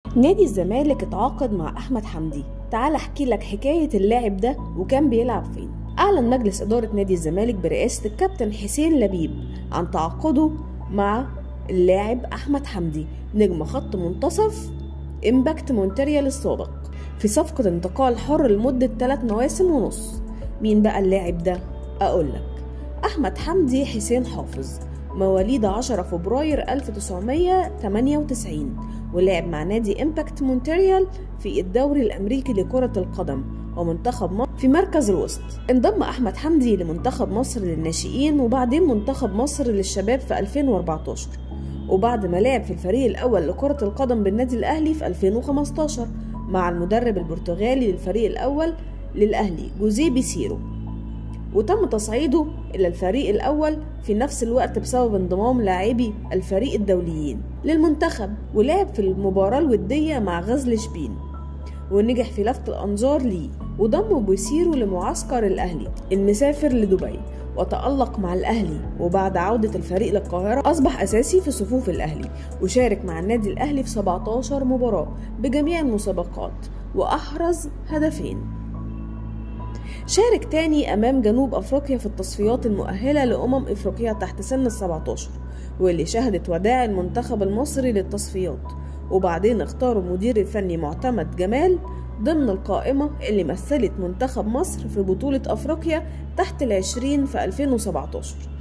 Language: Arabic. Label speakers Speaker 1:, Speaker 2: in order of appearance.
Speaker 1: نادي الزمالك اتعاقد مع أحمد حمدي. تعال احكي لك حكاية اللاعب ده وكان بيلعب فين. أعلن مجلس إدارة نادي الزمالك برئاسة الكابتن حسين لبيب عن تعاقده مع اللاعب أحمد حمدي نجم خط منتصف إمباكت مونتريال السابق في صفقة انتقال حر لمدة 3 مواسم ونص. مين بقى اللاعب ده؟ أقولك: أحمد حمدي حسين حافظ، مواليد 10 فبراير 1998، ولعب مع نادي إمباكت مونتريال في الدوري الأمريكي لكرة القدم ومنتخب مصر في مركز الوسط. انضم أحمد حمدي لمنتخب مصر للناشئين وبعدين منتخب مصر للشباب في 2014، وبعد ما لعب في الفريق الأول لكرة القدم بالنادي الأهلي في 2015 مع المدرب البرتغالي للفريق الأول للأهلي جوزيه بيسيرو، وتم تصعيده إلى الفريق الأول في نفس الوقت بسبب انضمام لاعبي الفريق الدوليين للمنتخب، ولعب في المباراة الودية مع غزل شبين ونجح في لفت الأنظار ليه، وضم بيسيرو لمعسكر الأهلي المسافر لدبي وتألق مع الأهلي. وبعد عودة الفريق للقاهرة أصبح أساسي في صفوف الأهلي، وشارك مع النادي الأهلي في 17 مباراة بجميع المسابقات وأحرز هدفين. شارك تاني أمام جنوب أفريقيا في التصفيات المؤهلة لأمم إفريقيا تحت سن ال17، واللي شهدت وداع المنتخب المصري للتصفيات، وبعدين اختاروا المدير الفني معتمد جمال ضمن القائمة اللي مثلت منتخب مصر في بطولة أفريقيا تحت ال20 في 2017.